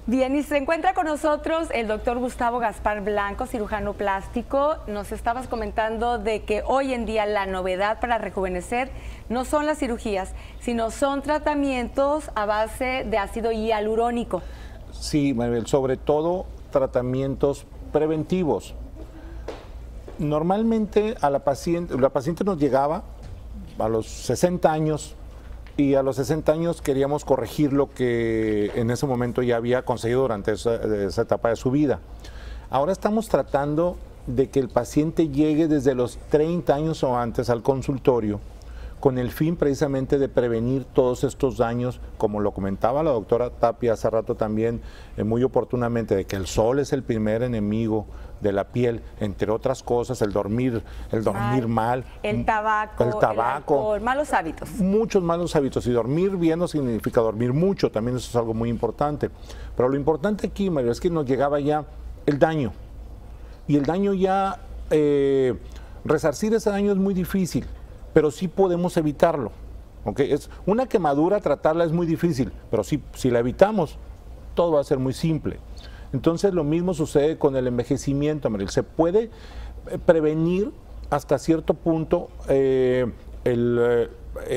Bien, y se encuentra con nosotros el doctor Gustavo Gaspar Blanco, cirujano plástico. Nos estabas comentando de que hoy en día la novedad para rejuvenecer no son las cirugías, sino son tratamientos a base de ácido hialurónico. Sí, Maribel, sobre todo tratamientos preventivos. Normalmente la paciente nos llegaba a los 60 años y a los 60 años queríamos corregir lo que en ese momento ya había conseguido durante esa etapa de su vida. Ahora estamos tratando de que el paciente llegue desde los 30 años o antes al consultorio con el fin precisamente de prevenir todos estos daños, como lo comentaba la doctora Tapia hace rato también, muy oportunamente, de que el sol es el primer enemigo de la piel, entre otras cosas, el dormir mal, el tabaco, el alcohol, malos hábitos. Muchos malos hábitos, y dormir bien no significa dormir mucho, también eso es algo muy importante. Pero lo importante aquí, Mario, es que nos llegaba ya el daño, y el daño ya, resarcir ese daño es muy difícil, pero sí podemos evitarlo. ¿Okay? Es una quemadura, tratarla es muy difícil, pero si la evitamos, todo va a ser muy simple. Entonces lo mismo sucede con el envejecimiento, Mariel. Se puede prevenir hasta cierto punto la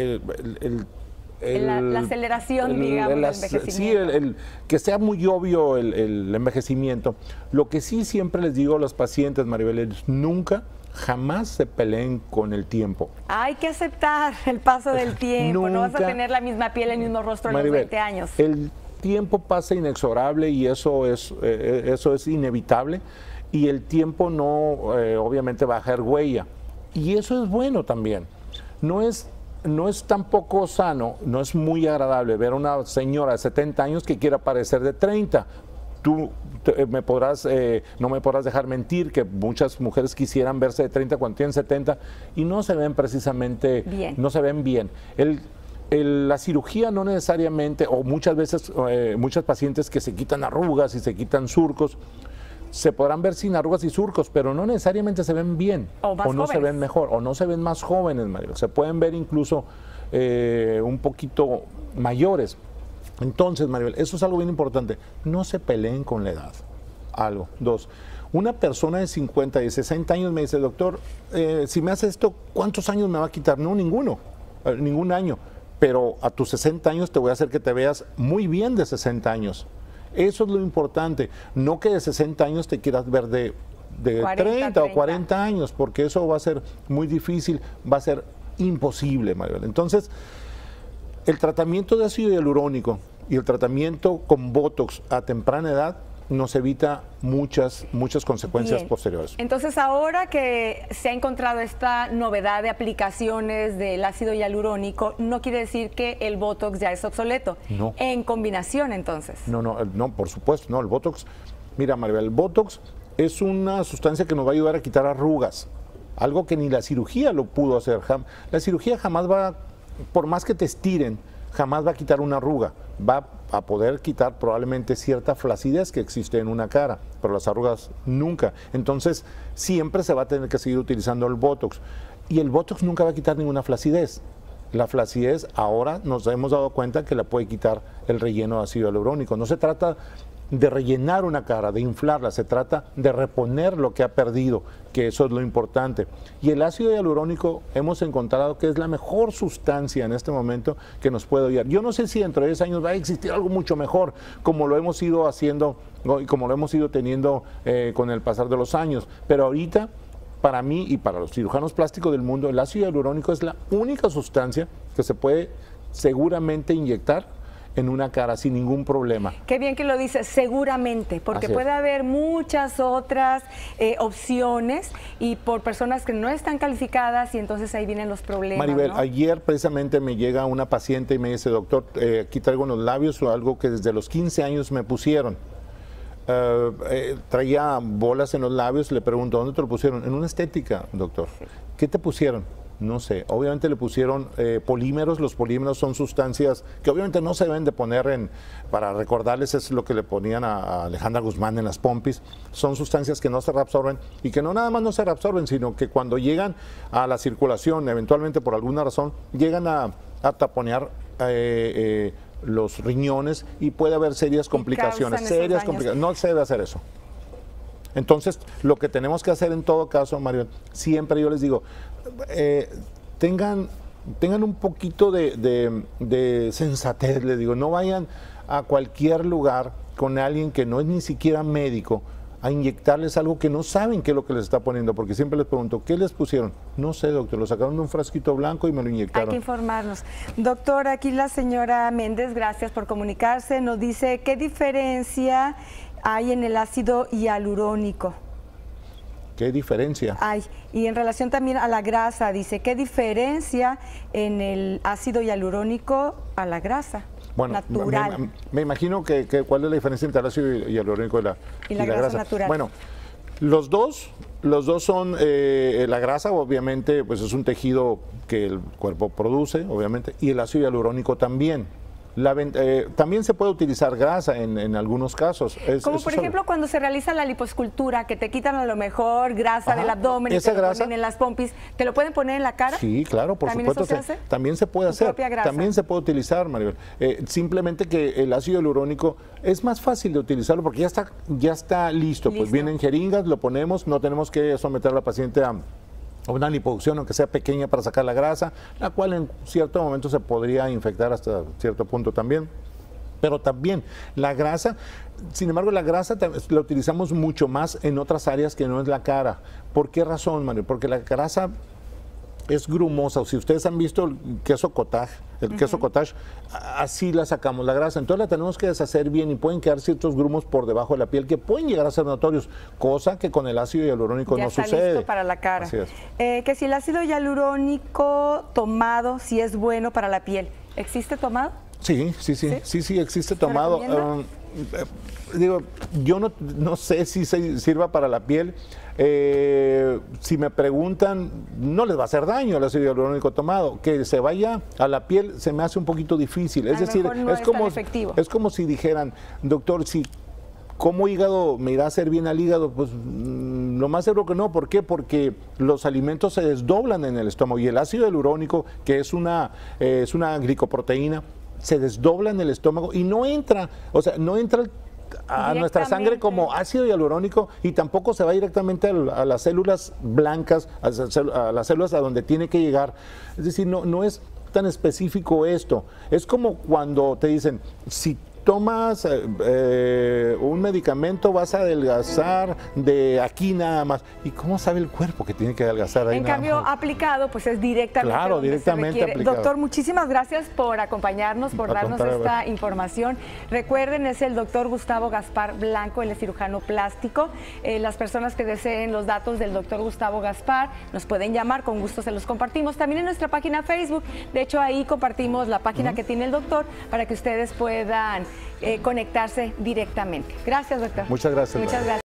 aceleración, digamos, del envejecimiento. Sí, que sea muy obvio el envejecimiento. Lo que sí siempre les digo a los pacientes, Maribel, es nunca, jamás se peleen con el tiempo. Hay que aceptar el paso del tiempo. Nunca, no vas a tener la misma piel, el mismo rostro, Maribel, a los 20 años. El tiempo pasa inexorable y eso es inevitable, y el tiempo no obviamente va a dejar huella, y eso es bueno también. No es tampoco sano, no es muy agradable ver a una señora de 70 años que quiera parecer de 30. Tú no me podrás dejar mentir que muchas mujeres quisieran verse de 30 cuando tienen 70 y no se ven precisamente bien. No se ven bien. La cirugía no necesariamente, o muchas veces, muchas pacientes que se quitan arrugas y se quitan surcos, se podrán ver sin arrugas y surcos, pero no necesariamente se ven bien, o no jóvenes. Se ven mejor, o no se ven más jóvenes, Mario. Se pueden ver incluso un poquito mayores. Entonces, Maribel, eso es algo bien importante. No se peleen con la edad. Algo. Dos, una persona de 50 y 60 años me dice, doctor, si me hace esto, ¿cuántos años me va a quitar? No, ninguno, ningún año. Pero a tus 60 años te voy a hacer que te veas muy bien de 60 años. Eso es lo importante. No que de 60 años te quieras ver de 30 o 40 años, porque eso va a ser muy difícil, va a ser imposible, Maribel. Entonces, el tratamiento de ácido hialurónico y el tratamiento con Botox a temprana edad nos evita muchas consecuencias posteriores. Entonces, ahora que se ha encontrado esta novedad de aplicaciones del ácido hialurónico, no quiere decir que el Botox ya es obsoleto. No. En combinación, entonces. No, por supuesto, no. El Botox, mira, Maribel, el Botox es una sustancia que nos va a ayudar a quitar arrugas, algo que ni la cirugía lo pudo hacer. La cirugía jamás va, por más que te estiren, jamás va a quitar una arruga. Va a poder quitar probablemente cierta flacidez que existe en una cara, pero las arrugas nunca. Entonces, siempre se va a tener que seguir utilizando el Botox. Y el Botox nunca va a quitar ninguna flacidez. La flacidez ahora nos hemos dado cuenta que la puede quitar el relleno de ácido hialurónico. No se trata de rellenar una cara, de inflarla, se trata de reponer lo que ha perdido, que eso es lo importante. Y el ácido hialurónico hemos encontrado que es la mejor sustancia en este momento que nos puede ayudar. Yo no sé si dentro de 10 años va a existir algo mucho mejor, como lo hemos ido haciendo y como lo hemos ido teniendo con el pasar de los años, pero ahorita, para mí y para los cirujanos plásticos del mundo, el ácido hialurónico es la única sustancia que se puede seguramente inyectar en una cara sin ningún problema. Qué bien que lo dices, seguramente, porque puede haber muchas otras opciones y por personas que no están calificadas, y entonces ahí vienen los problemas. Maribel, ¿no? Ayer precisamente me llega una paciente y me dice, doctor, aquí traigo en los labios algo que desde los 15 años me pusieron. Traía bolas en los labios, le pregunto, ¿dónde te lo pusieron? En una estética, doctor. ¿Qué te pusieron? No sé, obviamente le pusieron polímeros. Los polímeros son sustancias que obviamente no se deben de poner para recordarles, es lo que le ponían a Alejandra Guzmán en las pompis. Son sustancias que no se reabsorben, y que no nada más no se reabsorben, sino que cuando llegan a la circulación, eventualmente por alguna razón, llegan a taponear los riñones y puede haber serias complicaciones, No se debe hacer eso. Entonces, lo que tenemos que hacer en todo caso, Mario, siempre yo les digo, tengan un poquito de sensatez, les digo, no vayan a cualquier lugar con alguien que no es ni siquiera médico a inyectarles algo que no saben qué es lo que les está poniendo, porque siempre les pregunto, ¿qué les pusieron? No sé, doctor, lo sacaron de un frasquito blanco y me lo inyectaron. Hay que informarnos. Doctor, aquí la señora Méndez, gracias por comunicarse, nos dice, ¿qué diferencia hay en el ácido hialurónico? ¿Qué diferencia? Hay. Y en relación también a la grasa, dice, ¿qué diferencia en el ácido hialurónico a la grasa? Bueno, natural. Me imagino que cuál es la diferencia entre el ácido hialurónico y la grasa natural. Bueno, los dos son, la grasa obviamente pues es un tejido que el cuerpo produce, obviamente, y el ácido hialurónico también. También se puede utilizar grasa en algunos casos. Como por ejemplo cuando se realiza la lipoescultura, que te quitan a lo mejor grasa del abdomen y te lo ponen en las pompis, ¿te lo pueden poner en la cara? Sí, claro, por supuesto. ¿También eso se hace? También se puede hacer. También se puede utilizar, Maribel. Simplemente que el ácido hialurónico es más fácil de utilizarlo porque ya está listo. Pues vienen jeringas, lo ponemos, no tenemos que someter a la paciente a una liposucción, aunque sea pequeña, para sacar la grasa, la cual en cierto momento se podría infectar hasta cierto punto también. Pero también la grasa, sin embargo, la grasa la utilizamos mucho más en otras áreas que no es la cara. ¿Por qué razón, Mario? Porque la grasa es grumosa. O si ustedes han visto el queso cottage, así la sacamos la grasa. Entonces la tenemos que deshacer bien y pueden quedar ciertos grumos por debajo de la piel que pueden llegar a ser notorios, cosa que con el ácido hialurónico no sucede. Ya está listo para la cara. Así es. Que si el ácido hialurónico tomado, si es bueno para la piel, ¿existe tomado? Sí, existe tomado. Digo, yo no sé si sirva para la piel. Si me preguntan, no les va a hacer daño el ácido hialurónico tomado. Que se vaya a la piel se me hace un poquito difícil. Es decir, es como si dijeran, doctor, si como hígado me irá a hacer bien al hígado, pues lo más seguro que no. ¿Por qué? Porque los alimentos se desdoblan en el estómago y el ácido hialurónico, que es una glicoproteína, se desdobla en el estómago y no entra a nuestra sangre como ácido hialurónico y tampoco se va directamente a las células blancas, a las células a donde tiene que llegar. Es decir, no es tan específico esto. Es como cuando te dicen, si tomas un medicamento vas a adelgazar de aquí nada más. ¿Y cómo sabe el cuerpo que tiene que adelgazar ahí? En cambio, aplicado, pues es directamente. Claro, directamente aplicado. Doctor, muchísimas gracias por acompañarnos, por darnos esta información. Recuerden, es el doctor Gustavo Gaspar Blanco, él es cirujano plástico. Las personas que deseen los datos del doctor Gustavo Gaspar nos pueden llamar, con gusto se los compartimos. También en nuestra página Facebook, de hecho ahí compartimos la página que tiene el doctor para que ustedes puedan conectarse directamente. Gracias, doctor. Muchas gracias. Muchas gracias.